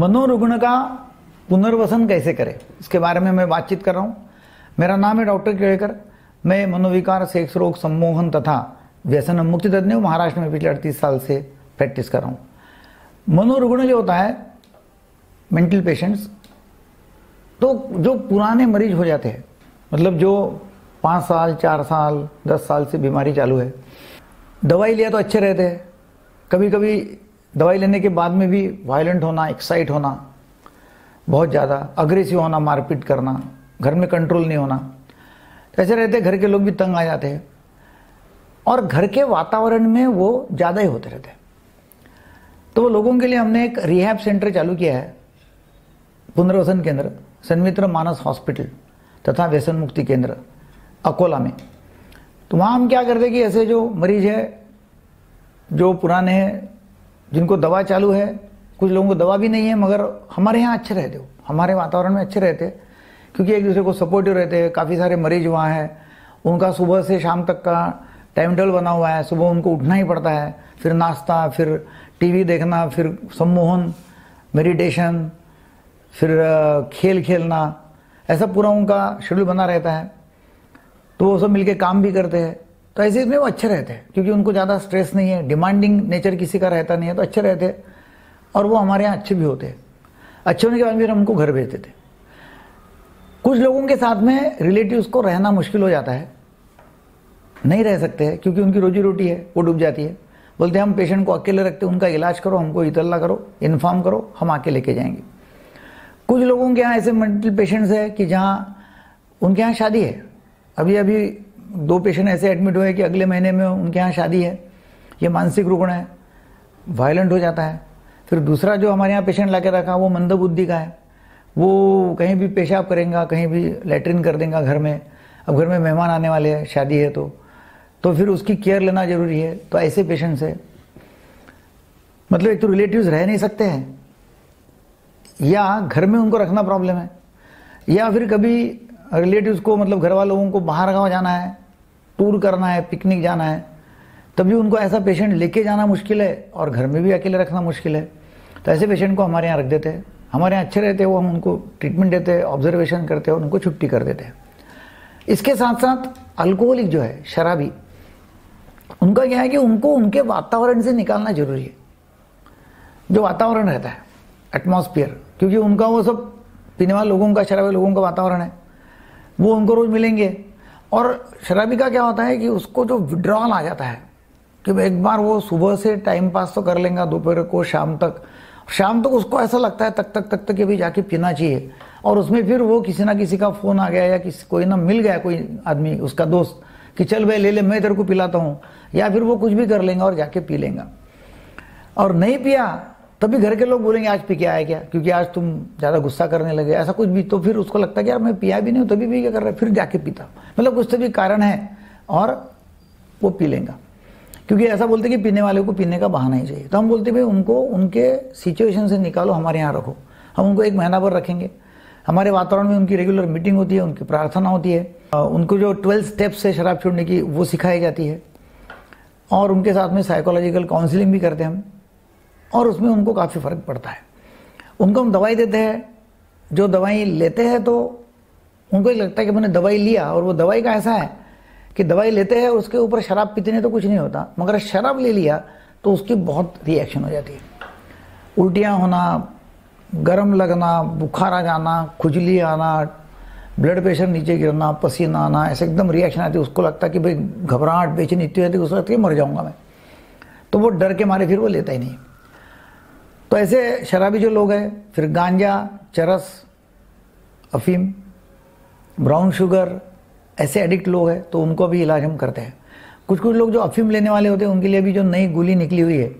मनोरुग्ण का पुनर्वसन कैसे करें, इसके बारे में मैं बातचीत कर रहा हूँ। मेरा नाम है डॉक्टर केड़कर। मैं मनोविकार, सेक्स रोग, सम्मोहन तथा व्यसन मुक्ति तज्ञ हूँ। महाराष्ट्र में पिछले 38 साल से प्रैक्टिस कर रहा हूँ। मनोरुग्ण जो होता है, मेंटल पेशेंट्स, तो जो पुराने मरीज हो जाते हैं, मतलब जो 5 साल, 4 साल, 10 साल से बीमारी चालू है, दवाई लिया तो अच्छे रहते हैं, कभी कभी दवाई लेने के बाद में भी वायलेंट होना, एक्साइट होना, बहुत ज़्यादा अग्रेसिव होना, मारपीट करना, घर में कंट्रोल नहीं होना, तो ऐसे रहते। घर के लोग भी तंग आ जाते हैं और घर के वातावरण में वो ज़्यादा ही होते रहते हैं। तो वो लोगों के लिए हमने एक रिहैब सेंटर चालू किया है, पुनर्वसन केंद्र, सन्मित्र मानस हॉस्पिटल तथा व्यसन मुक्ति केंद्र अकोला में। तो वहाँ हम क्या करते हैं कि ऐसे जो मरीज है, जो पुराने हैं, जिनको दवा चालू है, कुछ लोगों को दवा भी नहीं है, मगर हमारे यहाँ अच्छे रहते हो, हमारे वातावरण में अच्छे रहते, क्योंकि एक दूसरे को सपोर्टिव रहते हैं। काफ़ी सारे मरीज वहाँ हैं, उनका सुबह से शाम तक का टाइम टेबल बना हुआ है। सुबह उनको उठना ही पड़ता है, फिर नाश्ता, फिर टीवी देखना, फिर सम्मोहन, मेडिटेशन, फिर खेल खेलना, ऐसा पूरा उनका शेड्यूल बना रहता है। तो वो सब मिलके काम भी करते हैं। तो ऐसे में वो अच्छे रहते हैं, क्योंकि उनको ज़्यादा स्ट्रेस नहीं है, डिमांडिंग नेचर किसी का रहता नहीं है, तो अच्छे रहते हैं। और वो हमारे यहाँ अच्छे भी होते हैं। अच्छे होने के बाद फिर हम उनको घर भेजते थे। कुछ लोगों के साथ में रिलेटिव्स को रहना मुश्किल हो जाता है, नहीं रह सकते हैं, क्योंकि उनकी रोजी रोटी है वो डूब जाती है। बोलते हैं हम पेशेंट को अकेले रखते, उनका इलाज करो, हमको इतला करो, इन्फॉर्म करो, हम आके लेके जाएंगे। कुछ लोगों के यहाँ ऐसे मेंटल पेशेंट्स है कि जहाँ उनके यहाँ शादी है, अभी 2 पेशेंट ऐसे एडमिट हुए कि अगले महीने में उनके यहाँ शादी है। ये मानसिक रुग्ण है, वायलेंट हो जाता है। फिर दूसरा जो हमारे यहाँ पेशेंट लाके रखा, वो मंदबुद्धि का है, वो कहीं भी पेशाब करेगा, कहीं भी लैट्रिन कर देगा घर में। अब घर में मेहमान आने वाले हैं, शादी है, तो फिर उसकी केयर लेना जरूरी है। तो ऐसे पेशेंट्स है, मतलब एक तो रिलेटिव्स रह नहीं सकते हैं, या घर में उनको रखना प्रॉब्लम है, या फिर कभी रिलेटिव्स को, मतलब घर वालों को बाहर गाँव जाना है, टूर करना है, पिकनिक जाना है, तभी उनको ऐसा पेशेंट लेके जाना मुश्किल है और घर में भी अकेले रखना मुश्किल है। तो ऐसे पेशेंट को हमारे यहाँ रख देते हैं। हमारे यहाँ अच्छे रहते हैं, वो हम उनको ट्रीटमेंट देते हैं, ऑब्जर्वेशन करते हैं और उनको छुट्टी कर देते हैं। इसके साथ साथ अल्कोहलिक जो है, शराबी, उनका क्या है कि उनको उनके वातावरण से निकालना जरूरी है। जो वातावरण रहता है, एटमॉस्फेयर, क्योंकि उनका वो सब पीने वाले लोगों का, शराबी लोगों का वातावरण है, वो उनको रोज मिलेंगे। और शराबी का क्या होता है कि उसको जो विड्रॉल आ जाता है कि एक बार वो सुबह से टाइम पास तो कर लेगा, दोपहर को, शाम तक उसको ऐसा लगता है तक कि भाई जाके पीना चाहिए। और उसमें फिर वो किसी ना किसी का फोन आ गया, या कोई ना मिल गया, कोई आदमी, उसका दोस्त, कि चल भाई ले मैं तेरे को पिलाता हूँ, या फिर वो कुछ भी कर लेगा और जाके पी लेगा। और नहीं पिया तभी घर के लोग बोलेंगे आज पी के आया क्या, क्योंकि आज तुम ज़्यादा गुस्सा करने लगे, ऐसा कुछ भी। तो फिर उसको लगता है कि यार मैं पिया भी नहीं हूँ, तभी भी क्या कर रहा है, फिर जाके पीता, मतलब कुछ तो भी कारण है, और वो पी लेगा। क्योंकि ऐसा बोलते कि पीने वाले को पीने का बहाना ही चाहिए। तो हम बोलते भाई उनको उनके सिचुएशन से निकालो, हमारे यहाँ रखो। हम उनको 1 महीना भर रखेंगे। हमारे वातावरण में उनकी रेगुलर मीटिंग होती है, उनकी प्रार्थना होती है, उनको जो 12 स्टेप्स है शराब छोड़ने की, वो सिखाई जाती है। और उनके साथ में साइकोलॉजिकल काउंसलिंग भी करते हैं हम, और उसमें उनको काफ़ी फ़र्क पड़ता है। उनको हम दवाई देते हैं। जो दवाई लेते हैं तो उनको ये लगता है कि मैंने दवाई लिया, और वो दवाई का ऐसा है कि दवाई लेते हैं, उसके ऊपर शराब पीते नहीं तो कुछ नहीं होता, मगर शराब ले लिया तो उसकी बहुत रिएक्शन हो जाती है। उल्टियाँ होना, गर्म लगना, बुखार आ जाना, खुजली आना, ब्लड प्रेशर नीचे गिरना, पसीना आना, ऐसे एकदम रिएक्शन आती है। उसको लगता है कि भाई घबराहट, बेचैनी इतनी रहती है, उसको लगता है कि मर जाऊँगा मैं। तो वो डर के मारे फिर वो लेता ही नहीं। तो ऐसे शराबी जो लोग हैं, फिर गांजा, चरस, अफीम, ब्राउन शुगर, ऐसे एडिक्ट लोग हैं, तो उनको भी इलाज हम करते हैं। कुछ लोग जो अफीम लेने वाले होते हैं, उनके लिए भी जो नई गोली निकली हुई है,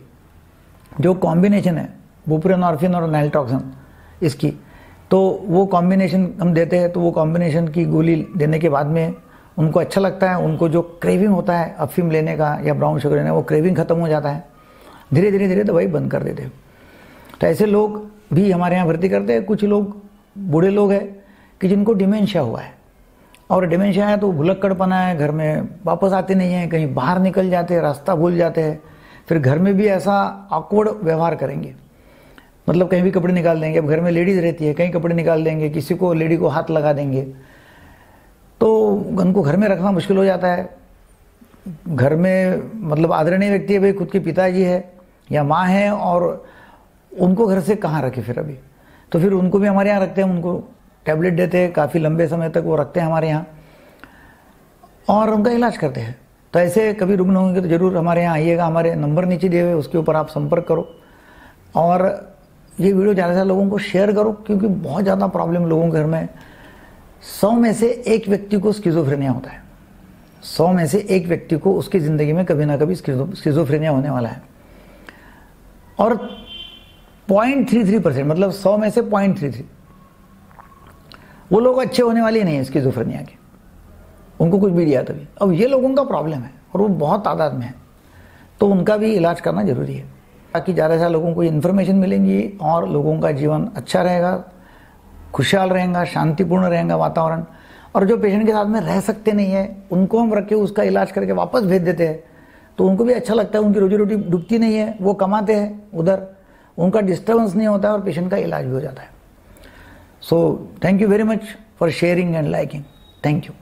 जो कॉम्बिनेशन है बुप्रेनॉर्फिन और नाइट्रोक्सन, इसकी, तो वो कॉम्बिनेशन हम देते हैं। तो वो कॉम्बिनेशन की गोली देने के बाद में उनको अच्छा लगता है। उनको जो क्रेविंग होता है अफीम लेने का या ब्राउन शुगर लेने का, वो क्रेविंग खत्म हो जाता है। धीरे धीरे दवाई बंद कर देते हैं। तो ऐसे लोग भी हमारे यहाँ भर्ती करते हैं। कुछ लोग बूढ़े लोग हैं कि जिनको डिमेंशिया हुआ है, और डिमेंशिया है तो भुलक्कड़पना है, घर में वापस आते नहीं हैं, कहीं बाहर निकल जाते हैं, रास्ता भूल जाते हैं, फिर घर में भी ऐसा ऑकवर्ड व्यवहार करेंगे। मतलब कहीं भी कपड़े निकाल देंगे। अब घर में लेडीज रहती है, कहीं कपड़े निकाल देंगे, किसी को लेडी को हाथ लगा देंगे, तो उनको घर में रखना मुश्किल हो जाता है। घर में मतलब आदरणीय व्यक्ति है, भाई खुद के पिताजी है या माँ है, और उनको घर से कहाँ रखे फिर अभी। तो फिर उनको भी हमारे यहाँ रखते हैं, उनको टैबलेट देते हैं, काफ़ी लंबे समय तक वो रखते हैं हमारे यहाँ और उनका इलाज करते हैं। तो ऐसे कभी रुग्ण होंगे तो जरूर हमारे यहाँ आइएगा, हमारे नंबर नीचे दिए हुए उसके ऊपर आप संपर्क करो और ये वीडियो ज़्यादा से ज़्यादा लोगों को शेयर करो, क्योंकि बहुत ज़्यादा प्रॉब्लम लोगों के घर में। 100 में से एक व्यक्ति को स्किज़ोफ्रेनिया होता है। 100 में से एक व्यक्ति को उसकी ज़िंदगी में कभी ना कभी स्किज़ोफ्रेनिया होने वाला है। और 0.33%, मतलब 100 में से 0.33 वो लोग अच्छे होने वाले नहीं है स्किज़ोफ्रेनिया के, उनको कुछ भी दिया तभी। अब ये लोगों का प्रॉब्लम है और वो बहुत तादाद में है, तो उनका भी इलाज करना जरूरी है, ताकि ज़्यादा से ज़्यादा लोगों को इन्फॉर्मेशन मिलेंगी और लोगों का जीवन अच्छा रहेगा, खुशहाल रहेगा, शांतिपूर्ण रहेगा वातावरण। और जो पेशेंट के साथ में रह सकते नहीं है उनको हम रख के उसका इलाज करके वापस भेज देते हैं, तो उनको भी अच्छा लगता है, उनकी रोजी रोटी डूबती नहीं है, वो कमाते हैं उधर, उनका डिस्टर्बेंस नहीं होता है और पेशेंट का इलाज भी हो जाता है। So thank you very much for sharing and liking. Thank you.